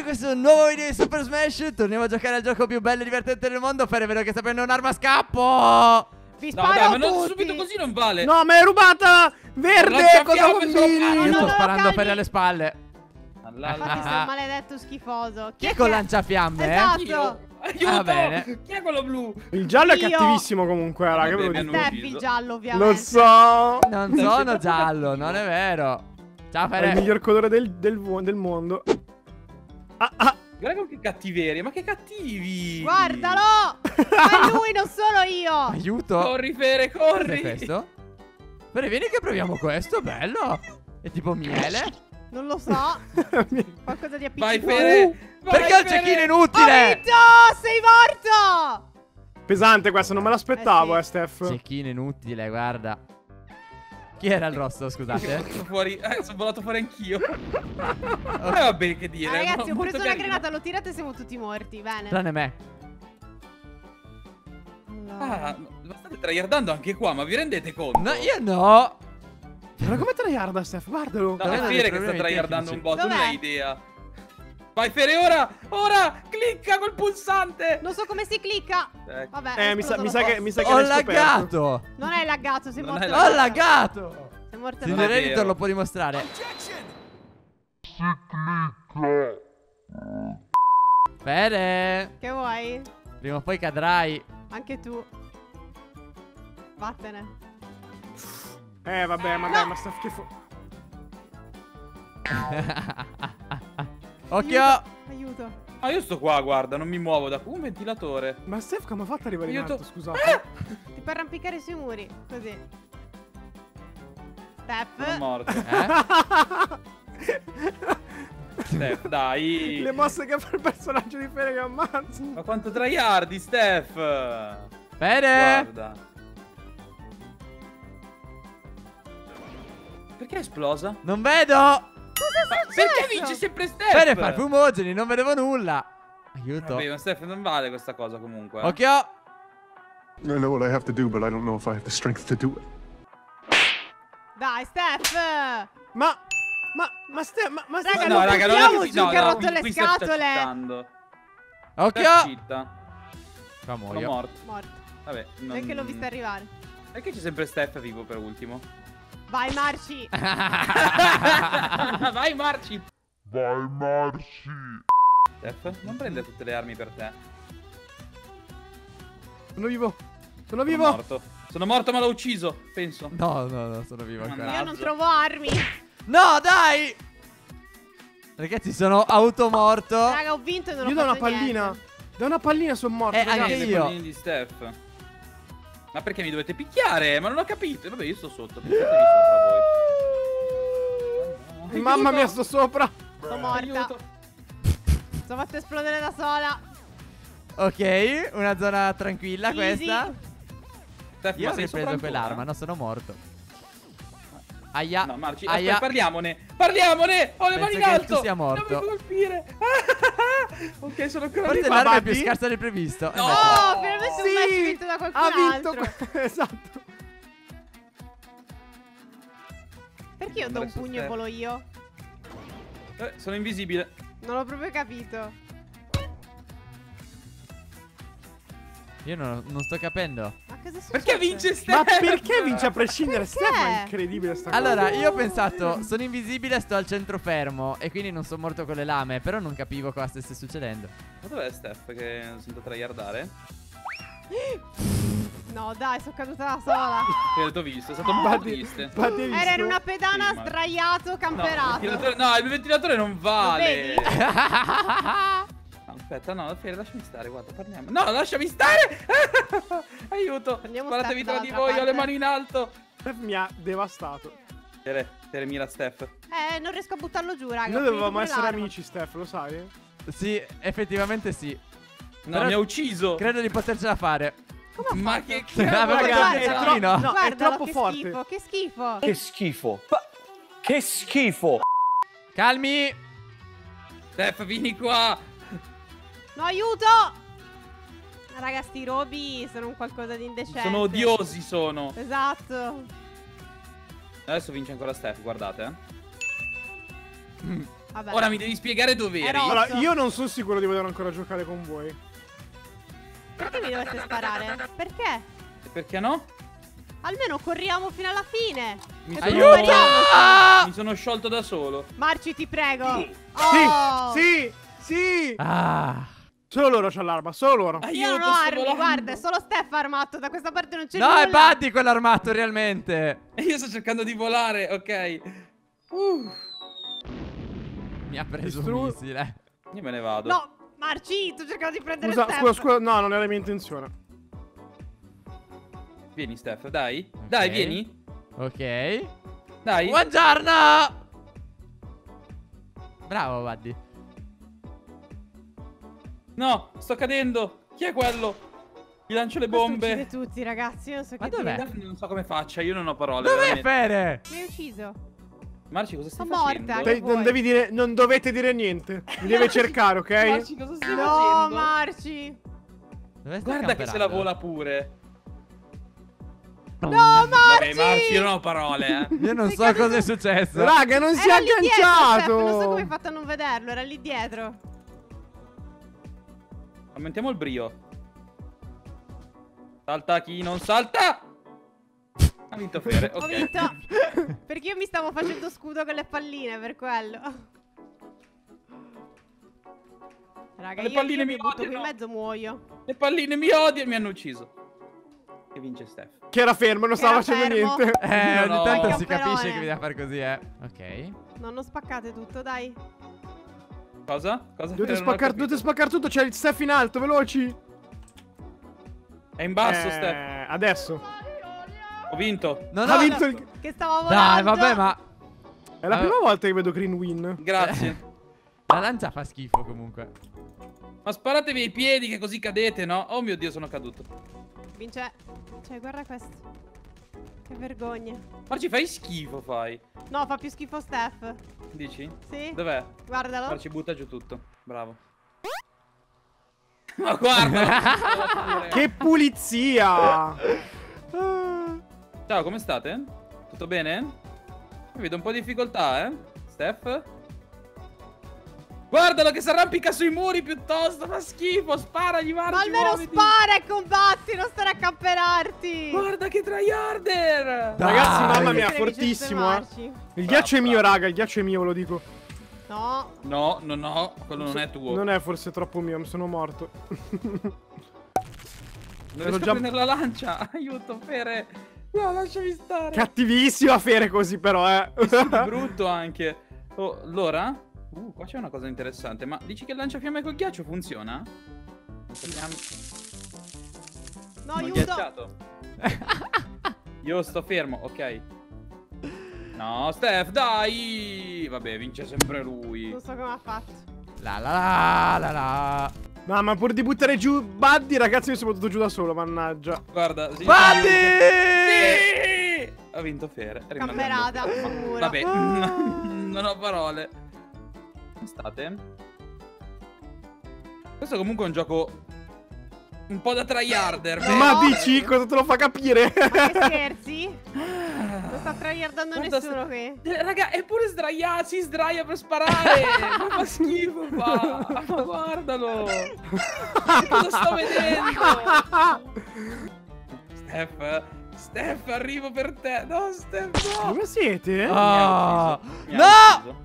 questo è un nuovo video di Super Smash. Torniamo a giocare al gioco più bello e divertente del mondo. Fere, vedo che sta prendendo un'arma a scappo. Vi No, sparo dai, ma non tutti. subito così non vale. No, ma è rubata! Verde, cosa Lanciafiamme combini? Io No, sto no, sparando calmi. Fere alle spalle. Infatti sei un maledetto schifoso. Chi è con lanciafiamme? Esatto. Io. Aiuto! Va bene. Chi è quello blu? Il giallo è Io. cattivissimo comunque, raga. Vabbè, Che ve lo mi hanno dico? Steffi ucciso. giallo, ovviamente. Lo so. Non sono giallo, non è vero. Ciao È il Fere. miglior colore del mondo. Ah. Guarda con che cattiveria, ma che cattivi! Guardalo! È lui, non sono io. Aiuto. Corri, Fere, Cos'è corri! questo? Fere, vieni che proviamo questo, bello. È tipo miele. Non lo so. Qualcosa di Vai, appiccicoso. Fere! Vai, Perché il Fere! cecchino Ho inutile? vinto! Sei morto! Pesante questo, non me l'aspettavo, Eh sì. Steph. Cecchino inutile, guarda. Chi era il rosso, scusate? Sono fuori, sono volato fuori anch'io. Vabbè, che dire. Ragazzi, ho molto preso una carino. granata, l'ho tirata e siamo tutti morti. Bene. Tranne me. Allora. Ah, ma state tryhardando anche qua, ma vi rendete conto? No, io no. Ma come tryharda, Steph? Guardalo. No, Dov'è è dei Fere che sta problemi tryhardando un tecnici? bot, tu non Dov'è? hai idea. Vai, Fere, ora! Ora! Clicca col pulsante! Non so come si clicca. Ecco. Vabbè. è Mi sa esploso. che mi sa che Ho l'hai scoperto. laggato. Non è laggato, sei Non morto. è Ho laggato. Sei morto. Non è Signor Editor vero. lo può dimostrare. Fere. Che vuoi? Prima o poi cadrai. Anche tu. Vattene. Vabbè, ma Steph che Occhio. Aiuto. Ah, io sto qua, guarda, non mi muovo da qui. Un ventilatore. Ma Steph come ha fatto ad arrivare in Aiuto. alto, scusate? Ti puoi arrampicare sui muri. Così. Sono Steph. morto. Eh? Steph, dai. Le mosse che fa il personaggio di Fere che ammazza. Ma quanto tryhardi, Steph? Fere. Guarda. Perché è esplosa? Non vedo. Perché vince sempre Steph? Fere fa fumogeni, non vedevo nulla. Aiuto. Vabbè, ma Steph non vale questa cosa comunque. Occhio. I know what I have to do, but I don't know if I have the strength to do it. Dai, Steph. Ma Steph, ma Raga, Steph, non raga, non buttiamo è che giù che ha rotto le qui Steph sta scatole. cheatando. Occhio. Steph cheata. Qua Sono muoio. morto. Morto. Vabbè, non... Perché l'ho vista arrivare. Perché c'è sempre Steph vivo per ultimo? Vai, Marci. Vai, Marci. Vai, Marci! Steph, non prende tutte le armi per te. sono vivo. Sono Sono vivo. morto. Sono morto, ma l'ho ucciso, penso. No, sono vivo ancora. Mannaggia. Io non trovo armi. No, dai. Ragazzi, sono automorto. Raga, ho vinto e non ho Io do fatto una pallina. niente. Da una pallina sono morto. Anche ragazzi. Le io. palline di Steph. Ma perché mi dovete picchiare? Ma non ho capito. Vabbè, io sto sotto. Picchiatevi sopra voi. Mamma mia, Aiuto. sto sopra. Sono morta. Aiuto. Sono fatta esplodere da sola. Ok, una zona tranquilla Easy. questa. Steph, Io ma ho sei ripreso sopra quell'arma, ancora? no, sono morto. Aia. No, Marci, Aia. aspetta, parliamone. Parliamone. Ho le Penso mani in che alto. tu sia morto. Non mi colpire. Ok, sono ancora Forse vivo. l'arma è più Babbi? scarsa del previsto. No. Oh, finalmente un match vinto da qualcun ha vinto. altro. Esatto. Perché io do un pugno e volo io? Sono invisibile. Non l'ho proprio capito. Io non sto capendo. Ma cosa succede? Perché vince Steph? Ma perché vince a prescindere? Perché? Steph è incredibile sta cosa. Allora, io ho pensato, sono invisibile, sto al centro fermo e quindi non sono morto con le lame, però non capivo cosa stesse succedendo. Ma dov'è Steph che sento tryhardare? No, dai, sono caduta da sola. Che t'ho visto, è stato molto triste. Ma devi Era in una pedana Sì, ma- sdraiato, camperato. No, il ventilatore non vale. vedi? No, aspetta, no, Fede, lasciami stare, guarda, parliamo. No, lasciami stare! Aiuto! Prendiamo Sparatevi Steph tra di dall'altra voi, ho le parte. mani in alto. Steph mi ha devastato. Tere, mira Steph. Non riesco a buttarlo giù, raga. Noi ho dovevamo finito essere pure l'arma. amici, Steph, lo sai? Sì, effettivamente sì. No, Però mi ha ucciso. Credo di potercela fare. Ma che Ah, cavolo perché è è stato? troppo- no, è Guardalo, troppo che forte. schifo, che schifo. Che schifo. Che schifo. Calmi. Steph, vieni qua. No, aiuto! Raga, sti robi sono un qualcosa di indecente. Sono odiosi, sono. Esatto. Adesso vince ancora Steph, guardate. Vabbè. Ora mi devi spiegare dove È eri. rosso. Allora, io non sono sicuro di voler ancora giocare con voi. Perché mi dovete sparare? Perché? Perché no? Almeno corriamo fino alla fine. Mi E sono- poi spariamo. Mi sono sciolto da solo. Marci, ti prego. Oh. Sì, sì. Ah. Solo loro c'ha l'arma, solo loro. Io non ho sto armi, volando. guarda, è solo Steph armato. Da questa parte non c'è No, nulla. è Buddy quell'armato realmente. E io sto cercando di volare, ok. Mi ha preso Distru- un missile. Io me ne vado. No, Marci, sto cercando di prendere Scusa, Steph. scusa, scusa, no, non era mia intenzione. Vieni, Steph, dai. Dai, Ok. vieni. Ok. Dai. Buongiorno. Bravo, Buddy. No, sto cadendo. Chi è quello? Gli lancio le Questo bombe. uccide tutti, ragazzi. Io non so Ma che dov'è? dire. Non so come faccia, io non ho parole. Dov'è veramente. Fere? Mi hai ucciso. Marci, cosa stai Sono facendo? morta. Che Non vuoi? devi dire, non dovete dire niente. Mi deve cercare, ok? Marci, cosa stai No, facendo? Marci. Dove stai Guarda che se la camperando? vola pure. No, Vabbè, Marci. Marci, io non ho parole, Io non Sei so caduto- cosa è successo. Raga, non si è Era lì dietro, Steph, agganciato. non so come hai fatto a non vederlo. Era lì dietro. Aumentiamo il brio. Salta chi non salta. Ha vinto Fere, ok. Ho vinto. Perché io mi stavo facendo scudo con le palline, per quello. Raga, Le io palline mi mi butto qui in odiano. mezzo, muoio. Le palline mi odiano e mi hanno ucciso. E vince Steph. Che era fermo, non Che stava era facendo fermo. niente. Io Ogni no. tanto È si camperone. capisce che bisogna fare così, Ok. No, non spaccate tutto, dai. Cosa? Cosa? Dovete Fere, non ho spaccare capito. tutto, c'è il Steph in alto, veloci. È in basso, Steph. Adesso. Ho vinto. No, Ha no, vinto il... Che stavo Dai, volando. vabbè, ma È la prima volta che vedo Green win. Grazie. la lancia fa schifo comunque. Ma sparatevi ai piedi che così cadete, no? Oh mio Dio, sono caduto. Vince. Cioè, guarda questo. Che vergogna. Marci, fai schifo, fai. No, fa più schifo Steph. Dici? Sì? Dov'è? Guardalo. Marci, butta giù tutto. Bravo. Ma guarda! Che pulizia. Ciao, come state? Tutto bene? Mi vedo un po' di difficoltà, Steph? Guardalo che si arrampica sui muri piuttosto, fa schifo, sparagli, Marci, Ma almeno muoviti. spara e combatti, non stare a camperarti. Guarda che tryharder! Dai. Ragazzi, mamma mia, Essere vicino fortissimo, a eh. Marci. Il ghiaccio è mio, Bravo. raga, il ghiaccio è mio, ve lo dico. No. No, no, quello non è tuo. Non è forse troppo mio, mi sono morto. Non sono riesco già- a prendere la lancia. Aiuto, Fere. No, lasciami stare. Cattivissimo a Fere così, però, Sì, brutto anche. Oh, Lora? Qua c'è una cosa interessante. Ma dici che il lanciafiamme col ghiaccio funziona? No, Sono aiuto. ghiacciato. Io sto fermo, ok. No, Steph, dai! Vabbè, vince sempre lui. Non so come ha fatto. La la la la la. No, ma pur di buttare giù Buddy, ragazzi, mi sono buttato giù da solo, mannaggia. Guarda, sì, Buddy! Sì! Ha vinto Fere. rimane Camperata, andando. sul muro. Vabbè, non ho parole. Come state? Questo comunque è un gioco un po' da tryharder. No. Ma dici, cosa te lo fa capire? Ma che scherzi? Non sta tryhardando Guarda, nessuno qui. Raga, è pure sdraiato, si sdraia per sparare. Ma fa schifo, fa. Ma guardalo. Che cosa sto vedendo? Steph, arrivo per te. No, Steph, no. Dove siete? Mi Ah. ha ucciso, mi ha No! ucciso.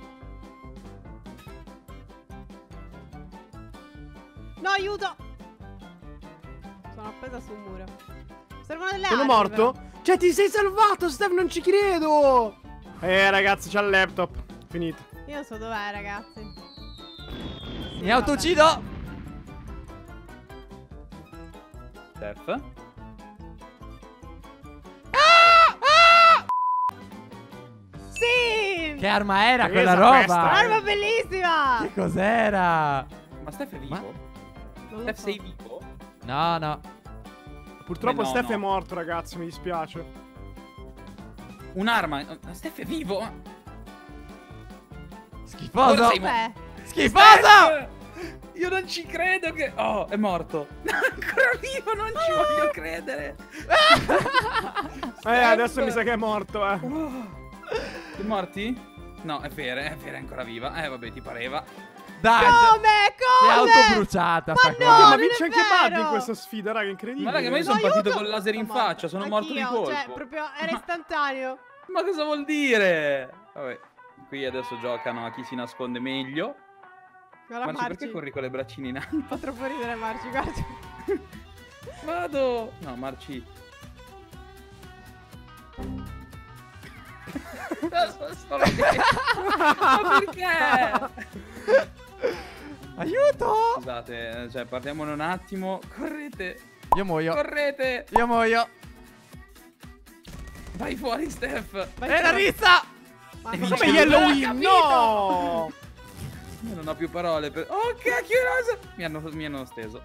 No, aiuto. Sono appesa sul muro. Servono delle Sono armi, morto? però. Cioè, ti sei salvato, Steph, non ci credo. Ragazzi, c'ha il laptop. Finito. Io non so dov'è, ragazzi. Sì, Mi autouccido. Steph. Sì! Che arma era Presa quella roba? questa. Arma bellissima! Che cos'era? Ma Steph è vivo? Ma- Non lo Steph, so. sei vivo? No, no. Purtroppo No, Steph no. è morto, ragazzi, mi dispiace. Un'arma. Steph è vivo? Schifoso. Ora sei Beh, Schifoso. Steph! Io non ci credo che... Oh, è morto. Ancora vivo, non ci voglio credere. Adesso mi sa che è morto, Siete morti? No, è vera, è ancora viva. Vabbè, ti pareva. Dai, Come? si è Come? autobruciata. Ma fa no, cosa. Ma non vince è anche Buddy in vero. questa sfida, raga, incredibile. Ma raga, ma io No, sono partito aiuto. col laser in Sono morta. faccia, sono morto di Anch'io, colpo. Cioè, proprio era istantaneo. Ma cosa vuol dire? Vabbè, qui adesso giocano a chi si nasconde meglio. Guarda Marci, perché Marci. corri con le braccine in alto? Fa troppo ridere Marci, guarda. Vado! No, Marci. Sto ridendo. Ma perché? Aiuto! Scusate, cioè, partiamone un attimo. Correte! Io muoio. Correte! Io muoio. Vai fuori, Steph! Vai la fuori. rissa! Ma Devi Come Ho Halloween? capito. No! Io non ho più parole per... Oh, cacchio, mi hanno steso.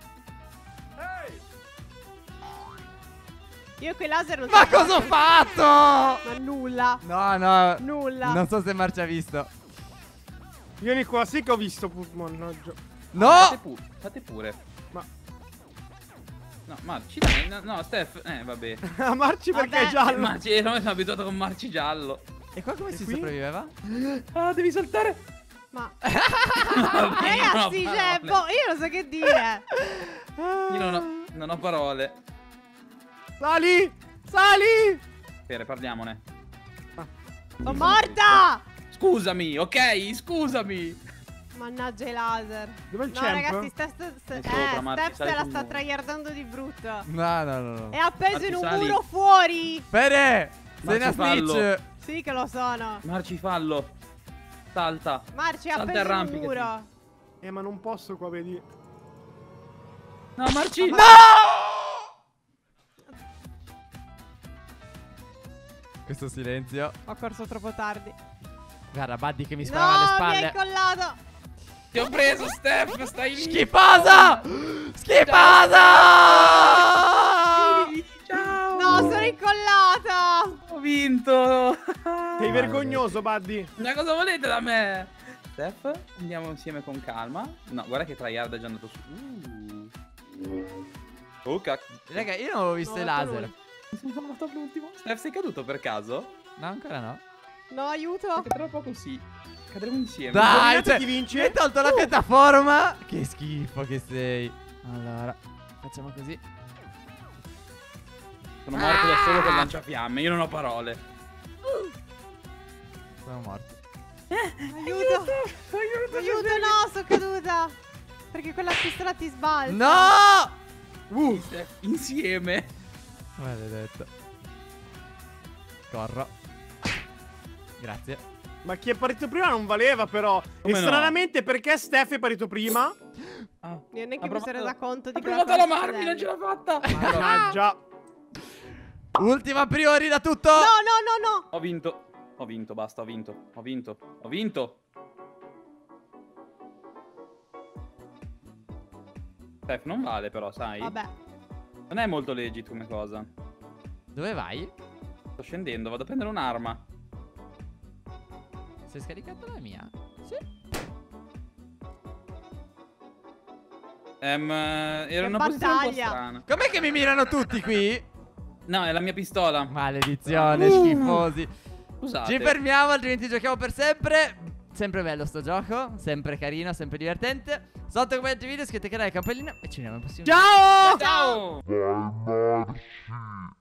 Io quei laser non Ma so cosa ho fare. fatto? Ma nulla. No. Nulla. Non so se Marci ha visto. Io di qua sì che ho visto, mannaggia. No! Fate pure. Ma No, Marci, dai, no, Steph, vabbè. Marci perché Vabbè. è giallo. Marci, non sono abituato con Marci giallo. E qua come si qui? sopravviveva? Ah, devi saltare. Ma Vabbè, ragazzi, non ho cioè, parole. io non so che dire. Io non ho parole. Sali! Sali! Spera, parliamone. Sono morta! Scusami, ok? Scusami. Mannaggia i laser. Dov'è il No, champ? ragazzi, È sopra, Marci, Steph sali se la sul sta muro. tryhardando di brutto. No. È appeso Marci, in un sali. muro fuori. Fede! Sei una Marci, fallo. snitch! Sì che lo sono. Marci, fallo. Salta. Marci è Salta e appeso in un arrampicati. muro. Ma non posso qua, vedi. No, Marci. No! Questo silenzio. Ho corso troppo tardi. Guarda, Buddy che mi sparava alle No, mi spalle. hai collato. Ti ho preso, Steph. Stai lì. Schifosa! Schifosa! Ciao. No, sono incollata. Ho vinto. Sei vergognoso, Buddy. Ma cosa volete da me? Steph, andiamo insieme con calma. No, guarda che tryhard è già andato su. Oh, cacchio. Raga, io non avevo visto No, i ho laser. lui. Sono andato all'ultimo. Steph, sei caduto per caso? No, ancora no. No, aiuto. Perché tra poco sì. Cadremo insieme. Dai, Indovinate cioè, chi vince? mi hai tolto la piattaforma. Che schifo che sei. Allora, facciamo così. Sono morto da solo col lanciafiamme. Io non ho parole. Sono morto. Aiuto. Aiuto, no, sono caduta. Perché quella pistola ti sbalza. No! Steph, insieme. Maledetto. Corro. Grazie. Ma chi è partito prima non valeva, però. Come E no? stranamente, perché Steph è partito prima? Ah, Io neanche ha mi sono provato- resa conto di Ha cosa provato a stava lamarmi, non ce succedendo. l'ha fatta. Mannaggia. Ultima priori da tutto. No, no, no, no. Ho vinto. Ho vinto, basta, ho vinto. Ho vinto. Ho vinto. Steph, non vale però, sai? Vabbè. Non è molto legit come cosa. Dove vai? Sto scendendo, vado a prendere un'arma. Sei scaricato la mia? Sì. Era Che una posizione un po' battaglia. strana. Com'è che mi mirano tutti qui? No, è la mia pistola. Maledizione, schifosi. Scusate. Ci fermiamo, altrimenti giochiamo per sempre. Sempre bello sto gioco, sempre carino, sempre divertente. Sotto come altri video iscrivetevi al canale, campanellina e ci vediamo al prossimo video. Ciao! Ciao! Vai, Marci.